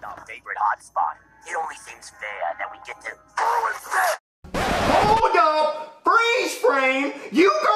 find our favorite hotspot. It only seems fair that we get to... Hold up! Freeze frame! You